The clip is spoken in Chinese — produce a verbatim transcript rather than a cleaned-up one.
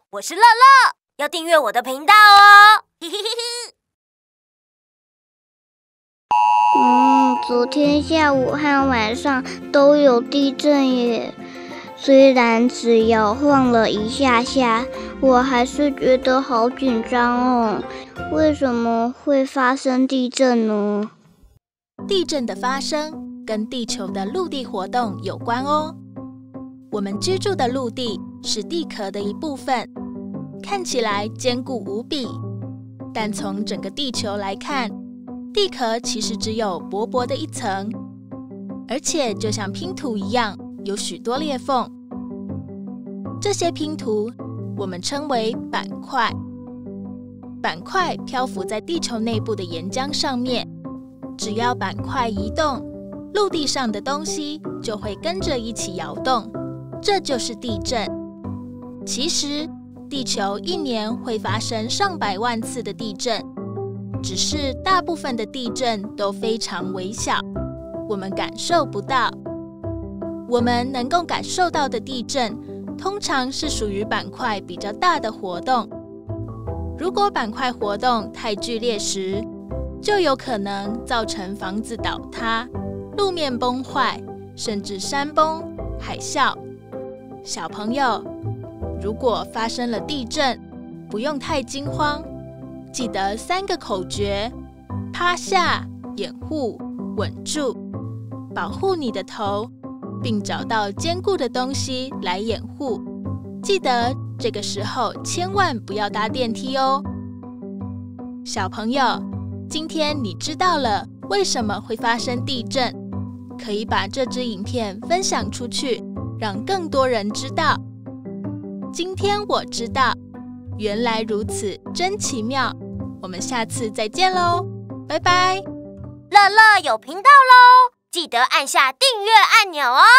我是乐乐，要订阅我的频道哦。嘿嘿嘿嘿。 嗯，昨天下午和晚上都有地震耶。虽然只摇晃了一下下，我还是觉得好紧张哦。为什么会发生地震呢？ 地震的发生跟地球的陆地活动有关哦。我们居住的陆地是地壳的一部分，看起来坚固无比，但从整个地球来看，地壳其实只有薄薄的一层，而且就像拼图一样，有许多裂缝。这些拼图我们称为板块。板块漂浮在地球内部的岩浆上面，只要板块移动，陆地上的东西就会跟着一起摇动，这就是地震。其实，地球一年会发生上百万次的地震，只是大部分的地震都非常微小，我们感受不到。我们能够感受到的地震，通常是属于板块比较大的活动。如果板块活动太剧烈时，就有可能造成房子倒塌、路面崩坏，甚至山崩、海啸。小朋友，如果发生了地震，不用太惊慌，记得三个口诀：趴下、掩护、稳住，保护你的头，并找到坚固的东西来掩护。记得这个时候千万不要搭电梯哦。小朋友，今天你知道了为什么会发生地震，可以把这支影片分享出去，让更多人知道。今天我知道，原来如此，真奇妙。我们下次再见喽，拜拜。 乐乐有频道喽，记得按下订阅按钮哦。